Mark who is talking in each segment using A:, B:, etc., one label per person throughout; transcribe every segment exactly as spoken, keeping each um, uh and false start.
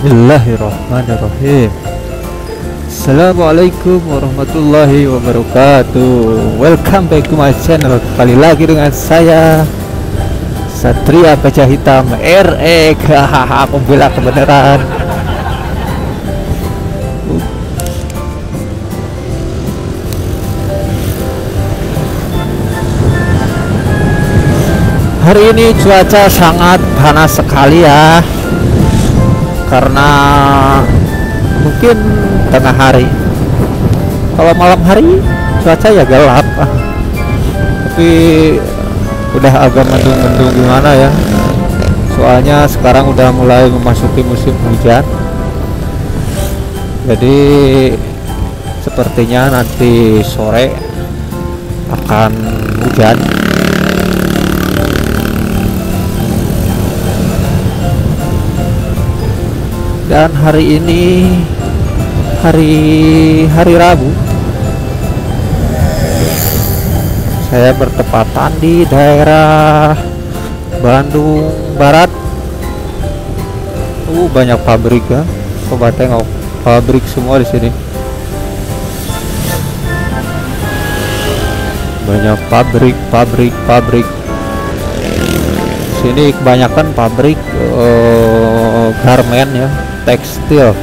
A: Bismillahirrahmanirrahim. Assalamualaikum warahmatullahi wabarakatuh. Welcome back to my channel. Kembali lagi dengan saya Satria Kaca Hitam R E. Hahaha, aku bilang kebenaran. Hari ini cuaca sangat panas sekali ya, karena mungkin tengah hari. Kalau malam hari cuaca ya gelap, tapi udah agak mendung-mendung gimana ya. Soalnya sekarang udah mulai memasuki musim hujan, jadi sepertinya nanti sore akan hujan. Dan hari ini hari hari Rabu, saya bertepatan di daerah Bandung Barat. Uh, banyak pabrik ya. Coba tengok, pabrik semua di sini. Banyak pabrik, pabrik, pabrik. Sini kebanyakan pabrik uh, garmen ya, tekstil.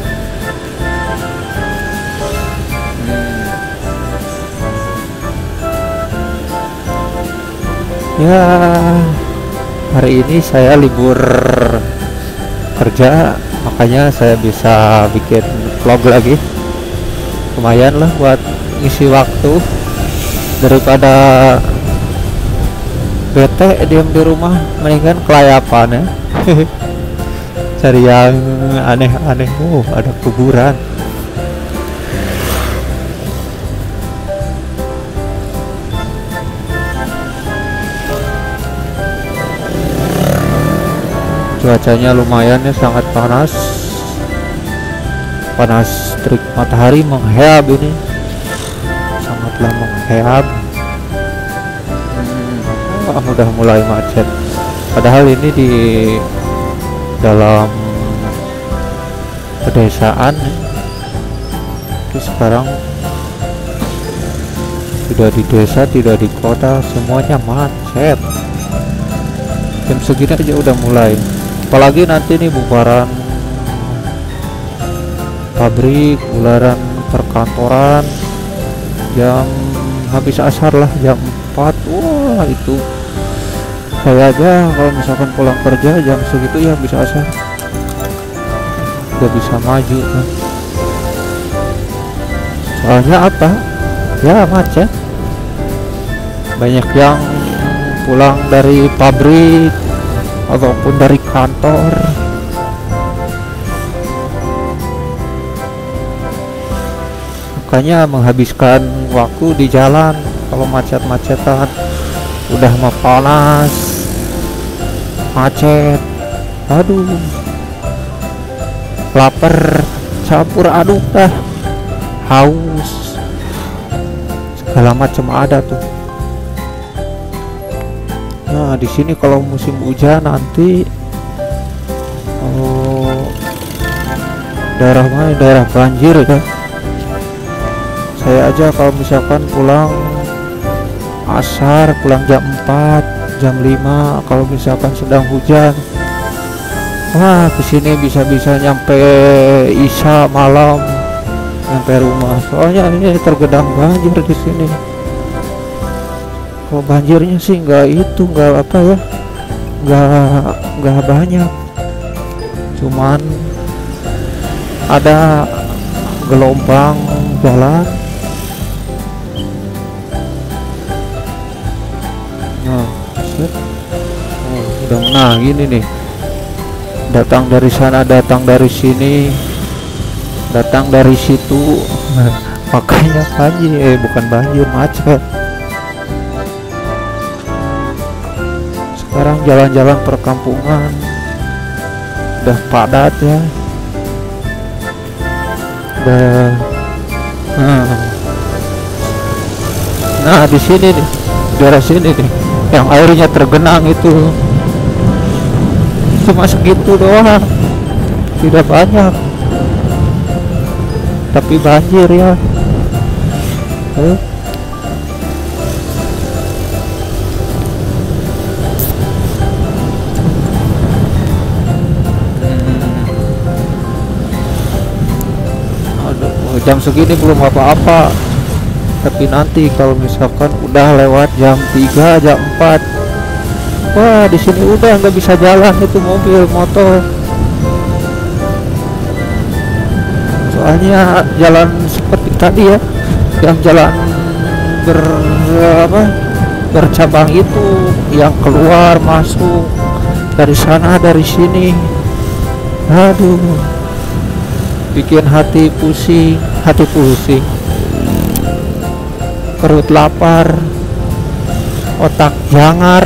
A: Ya, hari ini saya libur kerja, makanya saya bisa bikin vlog lagi. Lumayan lah buat ngisi waktu daripada bete diam di rumah, mendingan kelayapan ya. Cari yang aneh-aneh. Oh, ada kuburan. Cuacanya lumayan ya, sangat panas. Panas terik matahari menghehab ini. Sangatlah menghehab. Hmm, oh, udah mulai macet. Padahal ini di dalam pedesaan ya. Tapi sekarang tidak di desa, tidak di kota, semuanya macet. Jam segini aja udah mulai. Apalagi nanti nih bubaran pabrik, bubaran perkantoran jam habis asar lah, jam empat. Wah, itu saya aja kalau misalkan pulang kerja jam segitu ya bisa asar, udah bisa maju kan. Soalnya apa ya, macet. Banyak yang pulang dari pabrik ataupun dari kantor. Makanya menghabiskan waktu di jalan kalau macet-macetan. Udah mah panas, macet, aduh, lapar campur aduk dah, haus, segala macam ada tuh. Nah, di sini kalau musim hujan nanti oh, daerah mana? Daerah banjir kan. Saya aja kalau misalkan pulang asar, pulang jam empat, jam lima, kalau misalkan sedang hujan, wah, kesini bisa-bisa nyampe isya malam, nyampe rumah. Soalnya ini tergenang banjir di sini. Kalau banjirnya sih nggak itu, nggak apa ya, nggak nggak banyak, cuman ada gelombang jalan. Nah, oh, udah, nah gini nih, datang dari sana, datang dari sini, datang dari situ. Nah, makanya banjir, eh bukan banjir, macet. Sekarang jalan-jalan perkampungan udah padat ya, udah. Nah, nah di sini nih, daerah sini nih, yang airnya tergenang itu cuma segitu doang. tidak banyak, tapi banjir ya. eh? Aduh, jam segini belum apa-apa, tapi nanti kalau misalkan udah lewat jam tiga, jam empat, wah di sini udah nggak bisa jalan itu mobil motor. Soalnya jalan seperti tadi ya, yang jalan ber apa bercabang itu, yang keluar masuk dari sana dari sini, aduh, bikin hati pusing, hati pusing, perut lapar, otak jangar,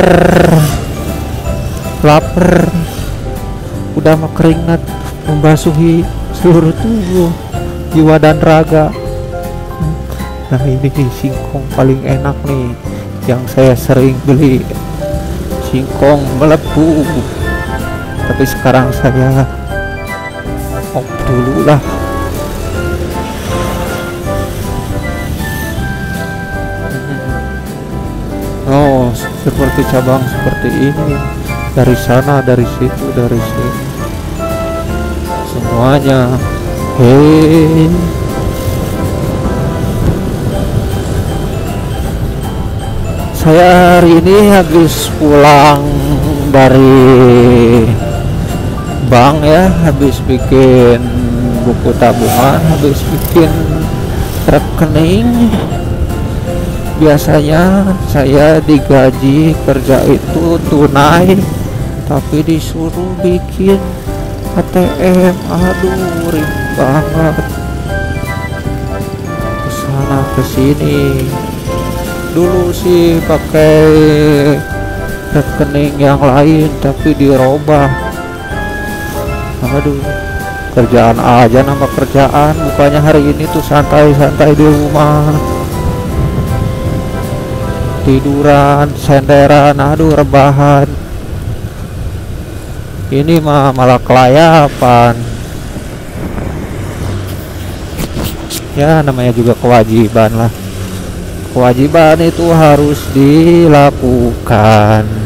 A: lapar, udah mau keringat membasuhi seluruh tubuh, jiwa dan raga. Nah ini nih singkong paling enak nih yang saya sering beli, singkong melepuh. Tapi sekarang saya off dulu lah. Oh, seperti cabang seperti ini, dari sana, dari situ, dari sini, semuanya. Hei, saya hari ini habis pulang dari bank ya, habis bikin buku tabungan, habis bikin rekening. Biasanya saya digaji kerja itu tunai, tapi disuruh bikin A T M. Aduh, ribet banget, kesana kesini. Dulu sih pakai rekening yang lain, tapi dirobah. Aduh, kerjaan aja nama kerjaan, bukannya hari ini tuh santai-santai di rumah, tiduran, senderan, aduh rebahan. Ini mah malah kelayapan. Ya namanya juga kewajiban lah, kewajiban itu harus dilakukan.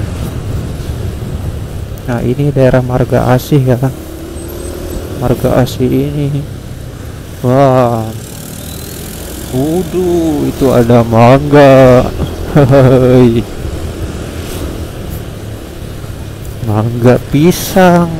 A: Nah ini daerah Marga Asih ya, Marga Asih ini, wah, wuduh, itu ada mangga. Hehehe, mangga, pisang,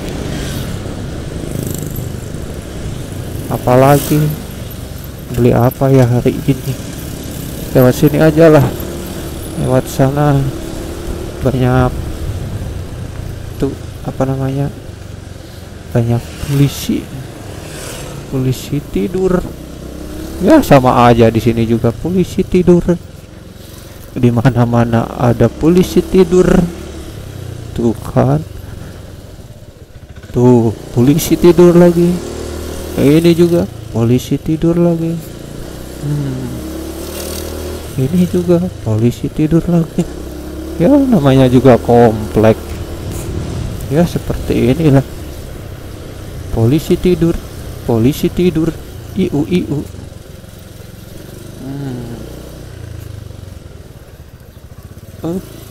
A: apalagi beli apa ya hari ini. Lewat sini aja lah, lewat sana banyak tuh apa namanya, banyak polisi, polisi tidur ya, sama aja di sini juga polisi tidur, di mana-mana ada polisi tidur. Tuh kan, tuh polisi tidur lagi, ini juga polisi tidur lagi, hmm. ini juga polisi tidur lagi. Ya namanya juga komplek ya, seperti inilah, polisi tidur, polisi tidur, iu iu. hmm. oh.